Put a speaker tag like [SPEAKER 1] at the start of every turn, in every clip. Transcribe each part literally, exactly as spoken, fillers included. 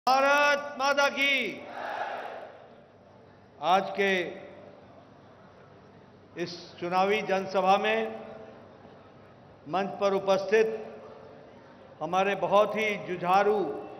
[SPEAKER 1] भारत माता की। आज के इस चुनावी जनसभा में मंच पर उपस्थित हमारे बहुत ही जुझारू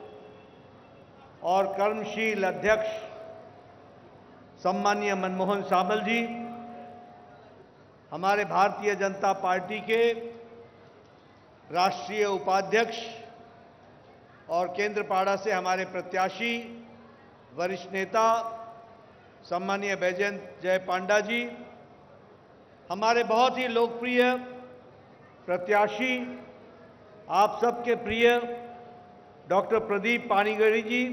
[SPEAKER 1] और कर्मशील अध्यक्ष सम्माननीय मनमोहन सामल जी, हमारे भारतीय जनता पार्टी के राष्ट्रीय उपाध्यक्ष और केंद्रपाड़ा से हमारे प्रत्याशी वरिष्ठ नेता सम्माननीय बैजयंत जय पांडा जी, हमारे बहुत ही लोकप्रिय प्रत्याशी आप सबके प्रिय डॉक्टर प्रदीप पानीगढ़ी जी,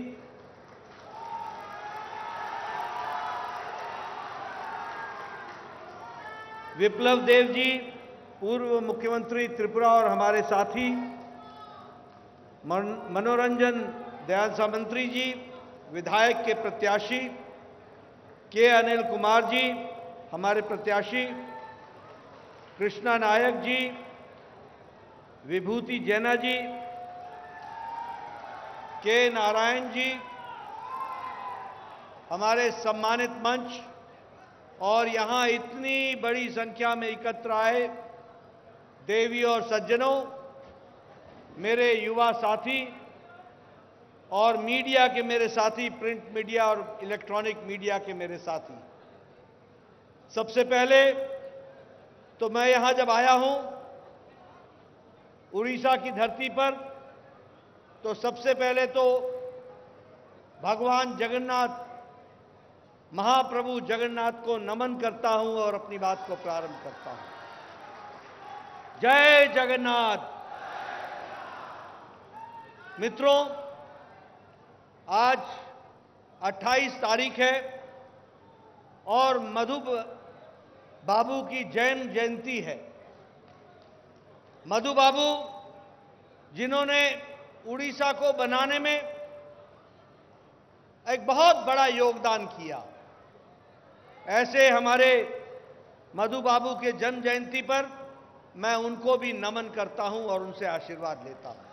[SPEAKER 1] विप्लव देव जी पूर्व मुख्यमंत्री त्रिपुरा और हमारे साथी, मनोरंजन दयाल सामंतरी जी विधायक के प्रत्याशी, के अनिल कुमार जी हमारे प्रत्याशी, कृष्णा नायक जी, विभूति जैना जी, के नारायण जी, हमारे सम्मानित मंच और यहां इतनी बड़ी संख्या में एकत्र आए देवी और सज्जनों, मेरे युवा साथी और मीडिया के मेरे साथी, प्रिंट मीडिया और इलेक्ट्रॉनिक मीडिया के मेरे साथी, सबसे पहले तो मैं यहां जब आया हूं उड़ीसा की धरती पर, तो सबसे पहले तो भगवान जगन्नाथ, महाप्रभु जगन्नाथ को नमन करता हूं और अपनी बात को प्रारंभ करता हूं। जय जगन्नाथ। मित्रों, आज अट्ठाईस तारीख है और मधु बाबू की जन्म जयंती है। मधु बाबू जिन्होंने उड़ीसा को बनाने में एक बहुत बड़ा योगदान किया, ऐसे हमारे मधु बाबू के जन्म जयंती पर मैं उनको भी नमन करता हूं और उनसे आशीर्वाद लेता हूं।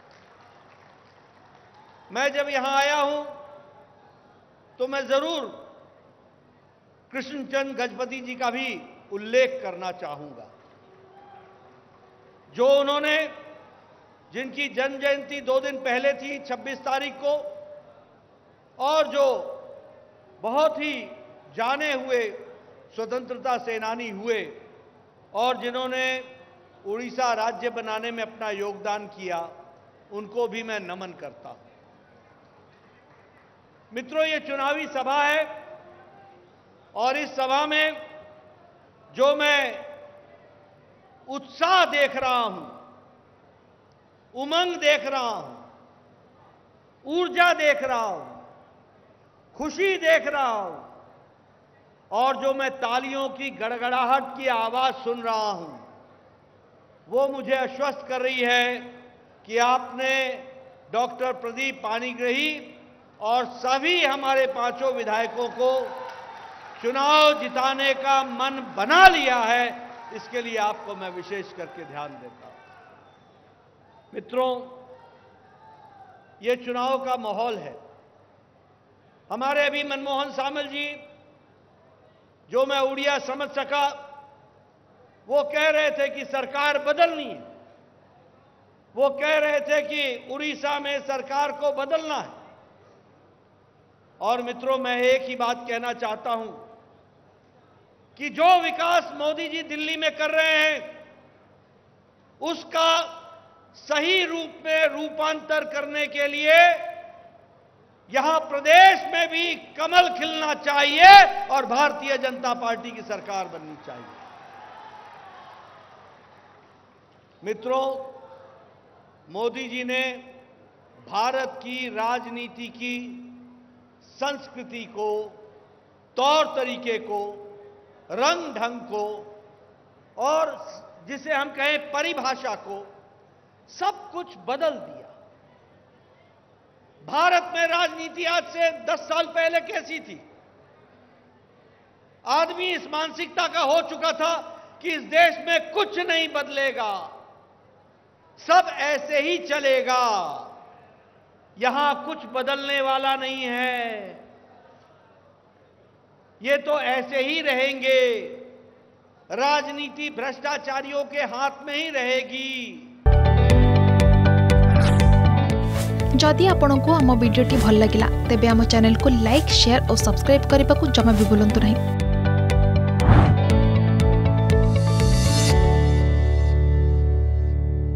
[SPEAKER 1] मैं जब यहां आया हूं तो मैं जरूर कृष्णचंद गजपति जी का भी उल्लेख करना चाहूंगा, जो उन्होंने, जिनकी जन्म जयंती दो दिन पहले थी छब्बीस तारीख को, और जो बहुत ही जाने हुए स्वतंत्रता सेनानी हुए और जिन्होंने उड़ीसा राज्य बनाने में अपना योगदान किया, उनको भी मैं नमन करता हूं। मित्रों, ये चुनावी सभा है और इस सभा में जो मैं उत्साह देख रहा हूं, उमंग देख रहा हूं, ऊर्जा देख रहा हूं, खुशी देख रहा हूं और जो मैं तालियों की गड़गड़ाहट की आवाज सुन रहा हूं, वो मुझे आश्वस्त कर रही है कि आपने डॉक्टर प्रदीप पानीग्राही और सभी हमारे पांचों विधायकों को चुनाव जिताने का मन बना लिया है। इसके लिए आपको मैं विशेष करके ध्यान देता हूं। मित्रों, ये चुनाव का माहौल है। हमारे अभी मनमोहन सामल जी, जो मैं उड़िया समझ सका, वो कह रहे थे कि सरकार बदलनी है। वो कह रहे थे कि उड़ीसा में सरकार को बदलना है। और मित्रों, मैं एक ही बात कहना चाहता हूं कि जो विकास मोदी जी दिल्ली में कर रहे हैं, उसका सही रूप में रूपांतर करने के लिए यहां प्रदेश में भी कमल खिलना चाहिए और भारतीय जनता पार्टी की सरकार बननी चाहिए। मित्रों, मोदी जी ने भारत की राजनीति की संस्कृति को, तौर तरीके को, रंग ढंग को और जिसे हम कहें परिभाषा को, सब कुछ बदल दिया। भारत में राजनीति आज से दस साल पहले कैसी थी? आदमी इस मानसिकता का हो चुका था कि इस देश में कुछ नहीं बदलेगा, सब ऐसे ही चलेगा। यहां कुछ बदलने वाला नहीं है। ये तो ऐसे ही रहेंगे, राजनीति भ्रष्टाचारियों के हाथ में ही रहेगी।
[SPEAKER 2] जदि आपंक आम भिडी भल लगा तेब आम चैनल को लाइक शेयर और सब्सक्राइब करने को जमा भी भूलु नहीं।